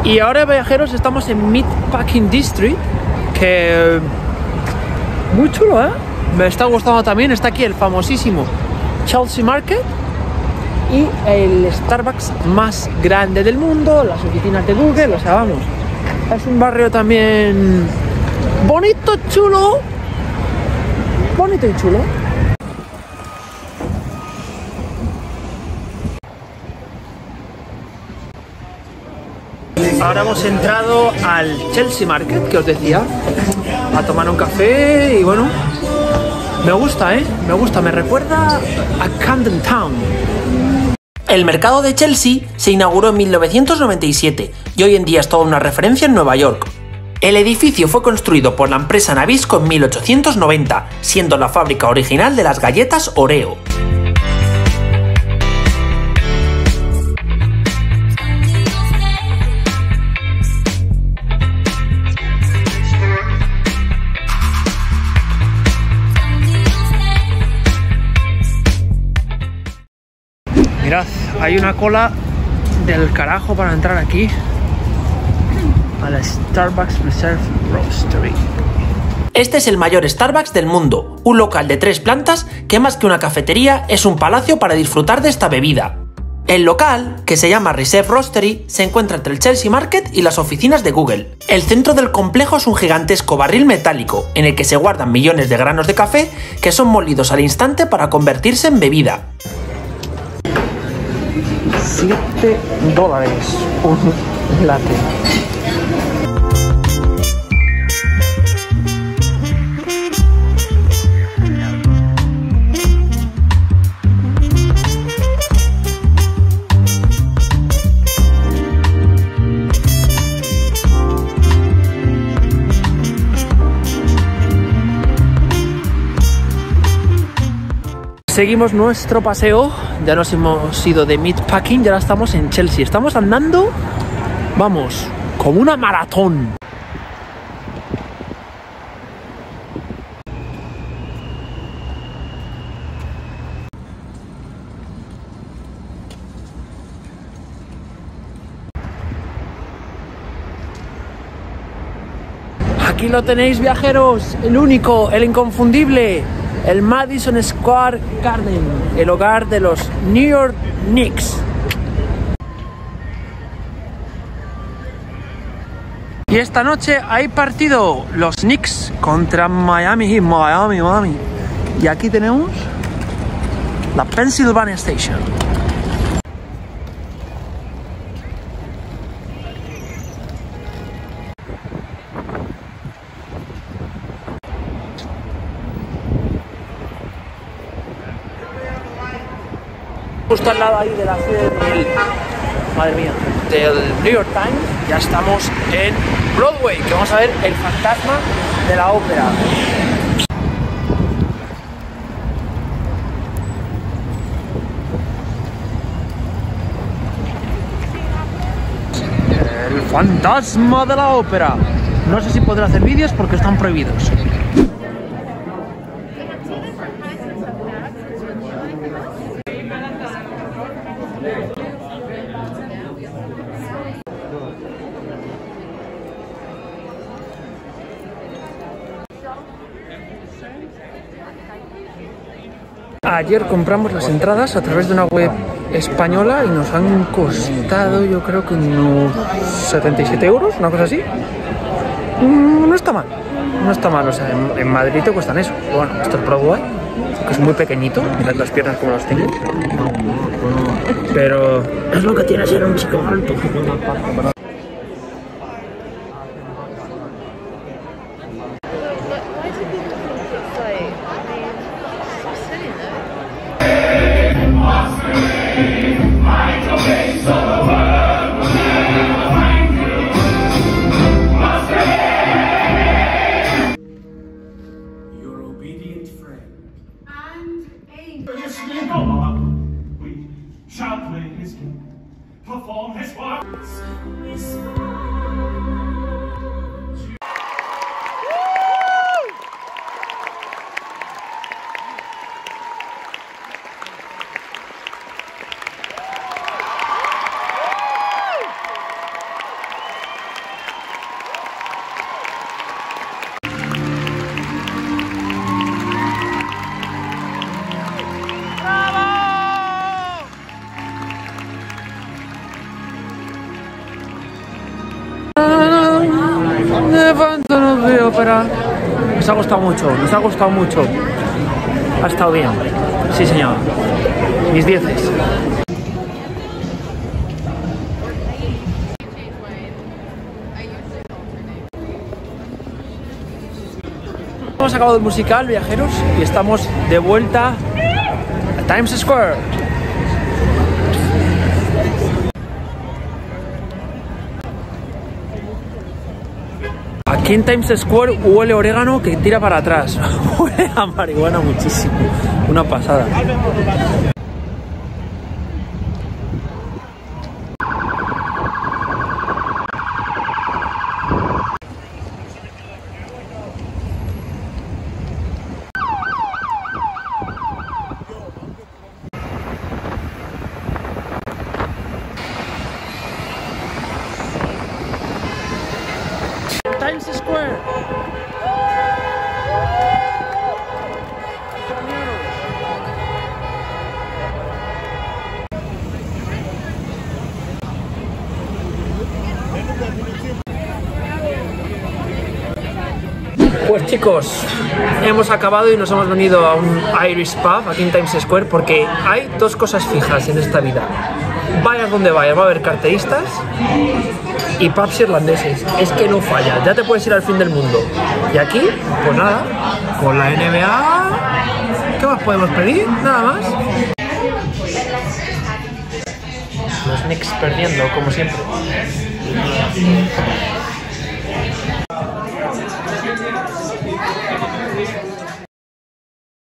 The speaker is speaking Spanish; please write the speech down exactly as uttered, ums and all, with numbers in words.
Y ahora, viajeros, estamos en Meatpacking District, que muy chulo, ¿eh? Me está gustando también. Está aquí el famosísimo Chelsea Market y el Starbucks más grande del mundo, las oficinas de Google, o sea, vamos. Es un barrio también bonito, chulo, bonito y chulo. Ahora hemos entrado al Chelsea Market, que os decía, a tomar un café y bueno, me gusta, ¿eh? Me gusta, me recuerda a Camden Town. El mercado de Chelsea se inauguró en mil novecientos noventa y siete y hoy en día es toda una referencia en Nueva York. El edificio fue construido por la empresa Nabisco en mil ochocientos noventa, siendo la fábrica original de las galletas Oreo. Mirad, hay una cola del carajo para entrar aquí a la Starbucks Reserve Roastery. Este es el mayor Starbucks del mundo, un local de tres plantas que más que una cafetería es un palacio para disfrutar de esta bebida. El local, que se llama Reserve Roastery, se encuentra entre el Chelsea Market y las oficinas de Google. El centro del complejo es un gigantesco barril metálico en el que se guardan millones de granos de café que son molidos al instante para convertirse en bebida. siete dólares un latte. Seguimos nuestro paseo, ya nos hemos ido de Meatpacking y ahora estamos en Chelsea. Estamos andando, vamos, como una maratón. Aquí lo tenéis, viajeros, el único, el inconfundible, el Madison Square Garden, el hogar de los New York Knicks. Y esta noche hay partido, los Knicks contra Miami Heat, Miami, Miami. Y aquí tenemos la Pennsylvania Station. Justo al lado ahí de la sede del, madre mía, del New York Times, ya estamos en Broadway, que vamos a ver el fantasma de la ópera. El fantasma de la ópera. No sé si podré hacer vídeos porque están prohibidos. Ayer compramos las entradas a través de una web española y nos han costado, yo creo que unos setenta y siete euros, una cosa así. No está mal, no está mal, o sea, en, en Madrid te cuestan eso. Bueno, esto es Broadway, que es muy pequeñito, mirad las piernas como las tengo. Pero es lo que tiene ser un chico alto. Shall play his game, perform his work. ópera. Nos ha gustado mucho, nos ha gustado mucho. Ha estado bien. Sí, señor. Mis dieces. Hemos acabado el musical, viajeros, y estamos de vuelta a Times Square. Aquí en Times Square huele orégano que tira para atrás. Huele a marihuana muchísimo. Una pasada. Times Square. Pues chicos, hemos acabado y nos hemos venido a un Irish pub aquí en Times Square porque hay dos cosas fijas en esta vida. Vayas donde vayas, va a haber carteristas y pubs irlandeses. Es que no falla, ya te puedes ir al fin del mundo. Y aquí, pues nada, con la N B A, ¿qué más podemos pedir? Nada más. Los Knicks perdiendo, como siempre.